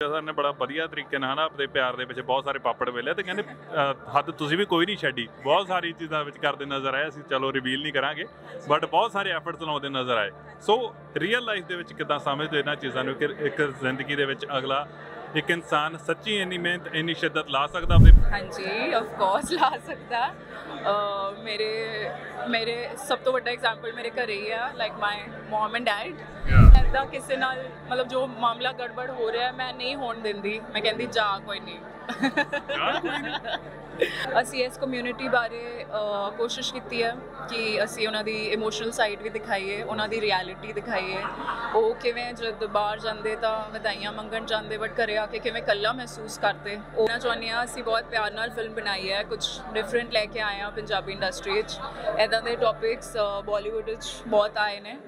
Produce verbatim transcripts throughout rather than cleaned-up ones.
Ninja sir ਨੇ ਬੜਾ ਵਧੀਆ ਤਰੀਕੇ ਨਾਲ ਨਾ ਆਪਣੇ ਪਿਆਰ ਦੇ ਵਿੱਚ ਬਹੁਤ ਸਾਰੇ ਪਾਪੜ ਵੇਲੇ ਤੇ ਕਹਿੰਦੇ ਹੱਦ ਤੁਸੀਂ ਵੀ ਕੋਈ ਨਹੀਂ ਛੱਡੀ, ਬਹੁਤ ਸਾਰੀ ਚੀਜ਼ਾਂ ਵਿੱਚ ਕਰਦੇ ਨਜ਼ਰ ਆਏ। ਅਸੀਂ ਚਲੋ ਰਿਵੀਲ ਨਹੀਂ ਕਰਾਂਗੇ ਬਟ ਬਹੁਤ ਸਾਰੇ ਐਫਰਟਸ ਲਾਉਂਦੇ ਨਜ਼ਰ ਆਏ। ਸੋ ਰੀਅਲ ਲਾਈਫ ਦੇ ਵਿੱਚ ਕਿੱਦਾਂ ਸਮਝਦੇ ਇਹਨਾਂ ਚੀਜ਼ਾਂ ਨੂੰ ਕਿ ਇੱਕ ਜ਼ਿੰਦਗੀ ਦੇ ਵਿੱਚ ਅਗਲਾ एक इंसान सच्ची इन्नी मेहनत इन्नी शिद्दत ला सकता अपने? हाँ जी, ऑफ कोर्स ला सकता। uh, मेरे मेरे सब तो बड़ा एग्जाम्पल मेरे घर ही है, like my mom and dad. ऐसा किसी नाल मतलब जो मामला गड़बड़ हो रहा है मैं नहीं होने देंदी, मैं कहती जा कोई नहीं। ਅਸੀਂ ਇਸ ਕਮਿਊਨਿਟੀ ਬਾਰੇ ਕੋਸ਼ਿਸ਼ ਕੀਤੀ ਹੈ ਕਿ ਅਸੀਂ ਉਹਨਾਂ ਦੀ ਇਮੋਸ਼ਨਲ ਸਾਈਡ ਵੀ ਦਿਖਾਈਏ, ਉਹਨਾਂ ਦੀ ਰਿਐਲਿਟੀ ਦਿਖਾਈਏ। ਉਹ ਕਿਵੇਂ ਜਦ ਬਾਹਰ ਜਾਂਦੇ ਤਾਂ ਵਧਾਈਆਂ ਮੰਗਣ ਜਾਂਦੇ ਬਟ ਘਰੇ ਆ ਕੇ ਕਿਵੇਂ ਇਕੱਲਾ ਮਹਿਸੂਸ ਕਰਦੇ। ਉਹ ਨਾ ਚਾਹੁੰਦੇ ਹਾਂ ਅਸੀਂ ਬਹੁਤ ਪਿਆਰ ਨਾਲ ਫਿਲਮ ਬਣਾਈ ਹੈ, ਕੁਝ ਡਿਫਰੈਂਟ ਲੈ ਕੇ ਆਏ ਹਾਂ ਪੰਜਾਬੀ ਇੰਡਸਟਰੀ ਵਿੱਚ। ਇੱਦਾਂ ਦੇ ਟੌਪਿਕਸ ਬਾਲੀਵੁੱਡ ਵਿੱਚ ਬਹੁਤ ਆਏ ਨੇ।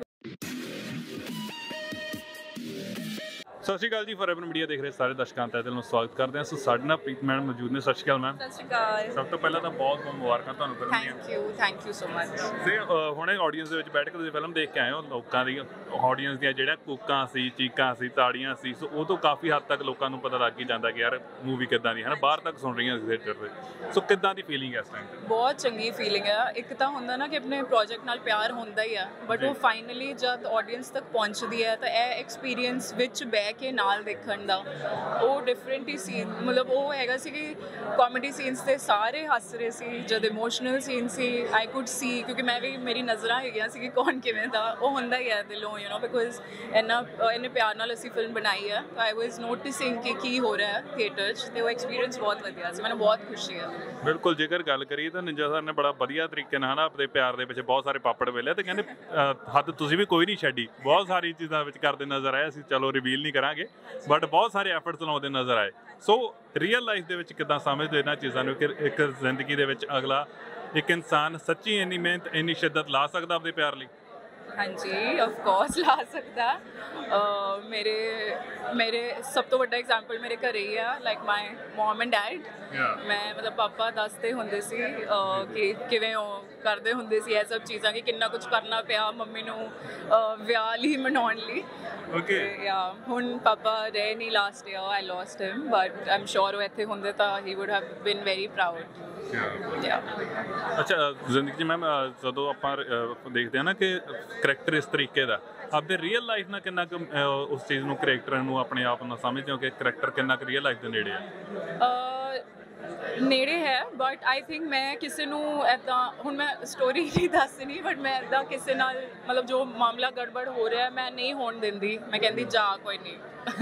ਸਤਿ ਸ਼੍ਰੀ ਅਕਾਲ ਜੀ, ਫੋਰਐਵਰ ਮੀਡੀਆ ਦੇਖ ਰਹੇ ਸਾਰੇ ਦਰਸ਼ਕਾਂ ਦਾ ਦਿਲ ਨੂੰ ਸਵਾਗਤ ਕਰਦੇ ਹਾਂ। ਸੋ ਸਾਡੇ ਨਾਲ ਪ੍ਰੀਤ ਮੈਡਮ ਮੌਜੂਦ ਨੇ। ਸਤਿ ਸ਼੍ਰੀ ਅਕਾਲ ਮੈਮ। ਸਤਿ ਸ਼੍ਰੀ ਅਕਾਲ। ਸਭ ਤੋਂ ਪਹਿਲਾਂ ਤਾਂ ਬਹੁਤ ਬਹੁਤ ਮੁਬਾਰਕਾਂ ਤੁਹਾਨੂੰ ਫਿਲਮ ਦੀਆਂ। Thank you thank you so much. ਤੇ ਹੁਣੇ ਆਡੀਅנס ਦੇ ਵਿੱਚ ਬੈਠ ਕੇ ਤੁਸੀਂ ਫਿਲਮ ਦੇਖ ਕੇ ਆਏ ਹੋ, ਲੋਕਾਂ ਦੀ ਆਡੀਅנס ਦੀਆਂ ਜਿਹੜਾ ਕੂਕਾਂ ਸੀ, ਚੀਕਾਂ ਸੀ, ਤਾੜੀਆਂ ਸੀ, ਸੋ ਉਹ ਤੋਂ ਕਾਫੀ ਹੱਦ ਤੱਕ ਲੋਕਾਂ ਨੂੰ ਪਤਾ ਲੱਗ ਹੀ ਜਾਂਦਾ ਕਿ ਯਾਰ ਮੂਵੀ ਕਿੱਦਾਂ ਦੀ ਹੈ ਨਾ, ਬਾਹਰ ਤੱਕ ਸੁਣ ਰਹੀਆਂ ਸੀ ਥੀਏਟਰ ਦੇ। ਸੋ ਕਿੱਦਾਂ ਦੀ ਫੀਲਿੰਗ ਹੈ ਇਸ ਟਾਈਮ? ਬਹੁਤ ਚੰਗੀ ਫੀਲਿੰਗ ਹੈ। ਇੱਕ ਤਾਂ ਹੁੰਦਾ ਨਾ ਕਿ ਆਪਣੇ ਪ੍ਰੋਜੈਕਟ ਨਾਲ ਪਿਆਰ ਹੁੰਦਾ ਹੀ ਆ, ਬਟ ਉਹ ਫਾਈਨਲੀ ਜਦ ਆਡੀਅנס ਤੱਕ ਪਹੁੰਚਦੀ ਹੈ ਤਾਂ ਇਹ ਐਕਸਪੀਰੀਅੰਸ ਵਿੱਚ ਬਹਿ ਕੇ ਨਾਲ ਦੇਖਣ ਦਾ ਉਹ ਡਿਫਰੈਂਟ ਹੀ ਸੀਨ, ਮਤਲਬ ਉਹ ਹੈਗਾ ਸੀ ਕਿ ਕਾਮੇਡੀ ਸੀਨਸ ਤੇ ਸਾਰੇ ਹੱਸ ਰਹੇ ਸੀ, ਜਦ ਇਮੋਸ਼ਨਲ ਸੀਨ ਸੀ ਆਈ ਕੁਡ ਸੀ, ਕਿਉਂਕਿ ਮੈਂ ਵੀ ਮੇਰੀ ਨਜ਼ਰਾਂ ਹੈਗੀਆਂ ਸੀ ਕਿ ਕੌਣ ਕਿਵੇਂ ਦਾ, ਉਹ ਹੁੰਦਾ ਹੀ ਹੈ ਦਿਲੋਂ ਯੂ ਨੋ, ਬਿਕੋਜ਼ ਇੰਨਾ ਇੰਨੇ ਪਿਆਰ ਨਾਲ ਅਸੀਂ ਫਿਲਮ ਬਣਾਈ ਹੈ। ਆਈ ਵਾਜ਼ ਨੋਟਿਸਿੰਗ ਕਿ ਕੀ ਹੋ ਰਿਹਾ ਹੈ ਥੀਏਟਰ 'ਚ, ਤੇ ਉਹ ਐਕਸਪੀਰੀਅੰਸ ਬਹੁਤ ਵਧੀਆ ਸੀ, ਮੈਨੂੰ ਬਹੁਤ ਖੁਸ਼ੀ ਹੈ। ਬਿਲਕੁਲ, ਜੇਕਰ ਗੱਲ ਕਰੀਏ ਤਾਂ ਨਿੰਜਾ ਸਰ ਨੇ ਬੜਾ ਵਧੀਆ ਤਰੀਕੇ ਨਾਲ ਨਾ ਆਪਣੇ ਪਿਆਰ ਦੇ ਵਿੱਚ ਬਹੁਤ ਸਾਰੇ ਪਾਪੜ ਵੇਲੇ ਤੇ ਕਹਿੰਦੇ ਹੱਦ ਤੁਸੀਂ ਵੀ ਕੋਈ ਨਹੀਂ ਛੱਡੀ, ਬਹੁਤ ਸਾਰੀ ਚੀਜ਼ਾਂ ਵਿੱਚ ਕਰਦੇ ਨਜ਼ਰ ਆਏ। ਅਸੀਂ ਚਲੋ ਰਿਵੀਲ ਨਹੀਂ ਕਰਾਂਗੇ ਬਟ ਬਹੁਤ ਸਾਰੇ ਐਫਰਟਸ ਲਾਉਂਦੇ ਨਜ਼ਰ ਆਏ। ਸੋ ਰੀਅਲ ਲਾਈਫ ਦੇ ਵਿੱਚ ਕਿੱਦਾਂ ਸਮਝਦੇ ਇਹਨਾਂ ਚੀਜ਼ਾਂ ਨੂੰ ਕਿ ਇੱਕ ਜ਼ਿੰਦਗੀ ਦੇ ਵਿੱਚ ਅਗਲਾ ਇੱਕ ਇਨਸਾਨ ਸੱਚੀ ਇੰਨੀ ਮਿਹਨਤ ਇੰਨੀ ਸ਼ਿੱਦਤ ਲਾ ਸਕਦਾ ਆਪਣੇ ਪਿਆਰ ਲਈ? हाँ जी, ऑफ कोर्स ला सकता। uh, मेरे मेरे सब तो बड़ा एग्जाम्पल मेरे घर ही है, like my mom and dad. मैं मतलब पापा दसते होंदे सी कि किवें ਉਹ ਕਰਦੇ ਹੁੰਦੇ ਸੀ ਇਹ ਸਭ ਚੀਜ਼ਾਂ ਕਿ ਕਿੰਨਾ ਕੁਝ ਕਰਨਾ ਪਿਆ ਮੰਮੀ ਨੂੰ ਵਿਆਹ ਲਈ ਮਨਾਉਣ ਲਈ। ਓਕੇ ਯਾ ਹੁਣ ਪਾਪਾ ਰਹੇ ਨਹੀਂ, last year I lost him, but I am sure ਉਹ ਇੱਥੇ ਹੁੰਦੇ ਤਾਂ ਹੀ would have been very proud. ਅੱਛਾ, ਜ਼ਿੰਦਗੀ 'ਚ ਮੈਮ ਜਦੋਂ ਆਪਾਂ ਦੇਖਦੇ ਹਾਂ ਨਾ ਕਿ ਕਰੈਕਟਰ ਇਸ ਤਰੀਕੇ ਦਾ, ਆਪਦੇ ਰੀਅਲ ਲਾਈਫ ਨਾਲ ਕਿੰਨਾ ਕੁ ਉਸ ਚੀਜ਼ ਨੂੰ ਕਰੈਕਟਰ ਨੂੰ ਆਪਣੇ ਆਪ ਨਾਲ ਸਮਝਦੇ ਹੋ ਕਿ ਕਰੈਕਟਰ ਕਿੰਨਾ ਕੁ ਰੀਅਲ ਲਾਈਫ ਦੇ ਨੇੜੇ ਆ? ਨੇੜੇ ਹੈ, ਬਟ ਆਈ ਥਿੰਕ ਮੈਂ ਕਿਸੇ ਨੂੰ ਇੱਦਾਂ, ਹੁਣ ਮੈਂ ਸਟੋਰੀ ਨਹੀਂ ਦੱਸਣੀ, ਬਟ ਮੈਂ ਇੱਦਾਂ ਕਿਸੇ ਨਾਲ ਮਤਲਬ ਜੋ ਮਾਮਲਾ ਗੜਬੜ ਹੋ ਰਿਹਾ ਮੈਂ ਨਹੀਂ ਹੋਣ ਦਿੰਦੀ, ਮੈਂ ਕਹਿੰਦੀ ਜਾ ਕੋਈ ਨਹੀਂ।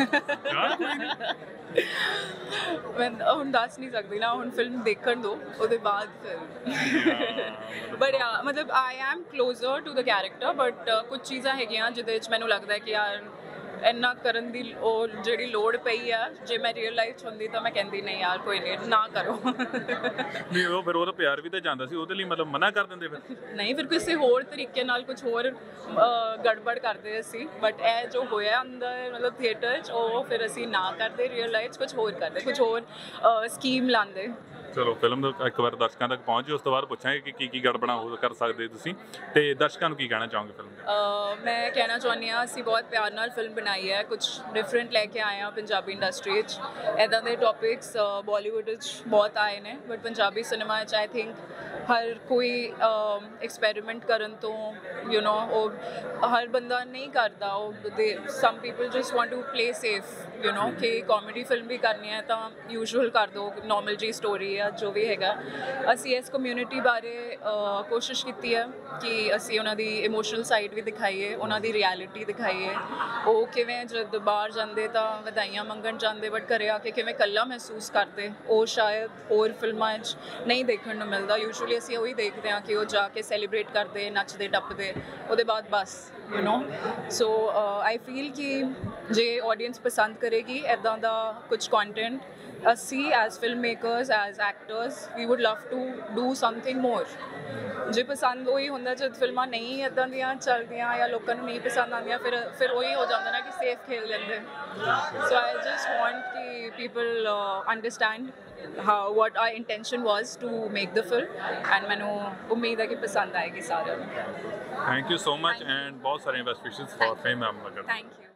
ਮੈਂ ਹੁਣ ਦੱਸ ਨਹੀਂ ਸਕਦੀ ਨਾ, ਹੁਣ ਫਿਲਮ ਦੇਖਣ ਦੋ ਉਹਦੇ ਬਾਅਦ ਫਿਰ। ਬਟ ਯਾ ਮਤਲਬ I am closer to the character, but ਕੁਝ ਚੀਜ਼ਾਂ ਹੈਗੀਆਂ ਜਿਹਦੇ 'ਚ ਮੈਨੂੰ ਲੱਗਦਾ ਕਿ ਯਾਰ ਇੰਨਾ ਕਰਨ ਦੀ ਉਹ ਜਿਹੜੀ ਲੋੜ ਪਈ ਆ, ਜੇ ਮੈਂ ਰੀਅਲ ਲਾਈਫ 'ਚ ਹੁੰਦੀ ਤਾਂ ਮੈਂ ਕਹਿੰਦੀ ਨਹੀਂ ਯਾਰ ਕੋਈ ਨਹੀਂ, ਨਾ ਕਰੋ। ਨਹੀਂ ਉਹ ਫਿਰ ਉਹਦਾ ਪਿਆਰ ਵੀ ਤਾਂ ਜਾਂਦਾ ਸੀ, ਉਹਦੇ ਲਈ ਮਤਲਬ ਮਨਾ ਕਰ ਦਿੰਦੇ ਫਿਰ? ਨਹੀਂ, ਫਿਰ ਕਿਸੇ ਹੋਰ ਤਰੀਕੇ ਨਾਲ ਕੁਝ ਹੋਰ ਗੜਬੜ ਕਰਦੇ ਅਸੀਂ, ਬਟ ਇਹ ਜੋ ਹੋਇਆ ਅੰਦਰ ਮਤਲਬ ਥੀਏਟਰ 'ਚ ਉਹ ਫਿਰ ਅਸੀਂ ਨਾ ਕਰਦੇ, ਰੀਅਲ ਲਾਈਫ 'ਚ ਕੁਝ ਹੋਰ ਕਰਦੇ, ਕੁਝ ਹੋਰ ਸਕੀਮ ਲਾਉਂਦੇ। ਚਲੋ ਫਿਲਮ ਇੱਕ ਵਾਰ ਦਰਸ਼ਕਾਂ ਤੱਕ ਪਹੁੰਚ ਜਾਓ, ਉਸ ਤੋਂ ਬਾਅਦ ਪੁੱਛਾਂਗੇ ਕਿ ਕੀ ਕੀ ਗੜਬੜਾਂ ਹੋ ਕਰ ਸਕਦੇ ਤੁਸੀਂ, ਤੇ ਦਰਸ਼ਕਾਂ ਨੂੰ ਕੀ ਕਹਿਣਾ ਚਾਹੋਗੇ ਫਿਲਮ ਦੇ? ਮੈਂ ਕਹਿਣਾ ਚਾਹੁੰਦੀ ਹਾਂ ਅਸੀਂ ਬਹੁਤ ਪਿਆਰ ਨਾਲ ਫਿਲਮ ਬਣਾਈ ਹੈ, ਕੁਝ ਡਿਫਰੈਂਟ ਲੈ ਕੇ ਆਏ ਹਾਂ ਪੰਜਾਬੀ ਇੰਡਸਟਰੀ ਵਿੱਚ। ਇੱਦਾਂ ਦੇ ਟੌਪਿਕਸ ਬਾਲੀਵੁੱਡ ਵਿੱਚ ਬਹੁਤ ਆਏ ਨੇ, ਬਟ ਪੰਜਾਬੀ ਸਿਨੇਮਾ 'ਚ ਆਈ ਥਿੰਕ ਹਰ ਕੋਈ ਐਕਸਪੈਰੀਮੈਂਟ ਕਰਨ ਤੋਂ ਯੂ ਨੋ ਉਹ ਹਰ ਬੰਦਾ ਨਹੀਂ ਕਰਦਾ, ਉਹ ਦੇ some people just want to play safe you know, ਕਿ ਕਾਮੇਡੀ ਫਿਲਮ ਵੀ ਕਰਨੀ ਹੈ ਤਾਂ ਯੂਜੂਅਲ ਕਰ ਦਿਓ, ਨੋਰਮਲ ਜੀ ਸਟੋਰੀ ਹੈ ਜੋ ਵੀ ਹੈਗਾ। ਅਸੀਂ ਇਸ ਕਮਿਊਨਿਟੀ ਬਾਰੇ ਕੋਸ਼ਿਸ਼ ਕੀਤੀ ਹੈ ਕਿ ਅਸੀਂ ਉਹਨਾਂ ਦੀ ਇਮੋਸ਼ਨਲ ਸਾਈਡ ਵੀ ਦਿਖਾਈਏ, ਉਹਨਾਂ ਦੀ ਰਿਐਲਿਟੀ ਦਿਖਾਈਏ। ਉਹ ਕਿਵੇਂ ਜਦ ਬਾਹਰ ਜਾਂਦੇ ਤਾਂ ਵਧਾਈਆਂ ਮੰਗਣ ਜਾਂਦੇ ਬਟ ਘਰੇ ਆ ਕੇ ਕਿਵੇਂ ਇਕੱਲਾ ਮਹਿਸੂਸ ਕਰਦੇ, ਉਹ ਸ਼ਾਇਦ ਹੋਰ ਫਿਲਮਾਂ 'ਚ ਨਹੀਂ ਦੇਖਣ ਨੂੰ ਮਿਲਦਾ। ਯੂਜੂਅਲੀ ਅਸੀਂ ਉਹੀ ਦੇਖਦੇ ਹਾਂ ਕਿ ਉਹ ਜਾ ਕੇ ਸੈਲੀਬ੍ਰੇਟ ਕਰਦੇ, ਨੱਚਦੇ ਟੱਪਦੇ, ਉਹਦੇ ਬਾਅਦ ਬਸ you know. So I feel ਕਿ ਜੇ ਆਡੀਅנס ਪਸੰਦ ਕਰੇਗੀ ਇੱਦਾਂ ਦਾ ਕੁਝ ਕੰਟੈਂਟ, ਅਸੀਂ as film makers as actors we would love to do something more. ਜੇ ਪਸੰਦ ਉਹੀ ਹੁੰਦਾ ਜਦ ਫਿਲਮਾਂ ਨਹੀਂ ਇੱਦਾਂ ਦੀਆਂ ਚੱਲਦੀਆਂ ਜਾਂ ਲੋਕਾਂ ਨੂੰ ਨਹੀਂ ਪਸੰਦ ਆਉਂਦੀਆਂ, ਫਿਰ ਫਿਰ ਉਹੀ ਹੋ ਜਾਂਦਾ ਨਾ ਕਿ ਸੇਫ ਖੇਲ ਲੈਂਦੇ। ਸੋ ਆਈ ਜਸਟ ਵਾਂਟ ਕਿ people understand how what our intention was to make the film, and ਮੈਨੂੰ ਉਮੀਦ ਹੈ ਕਿ ਪਸੰਦ ਆਏਗੀ ਸਾਰਿਆਂ ਨੂੰ। Thank you so much and ਬਹੁਤ ਸਾਰੇ best wishes for fame ma'am. Thank you.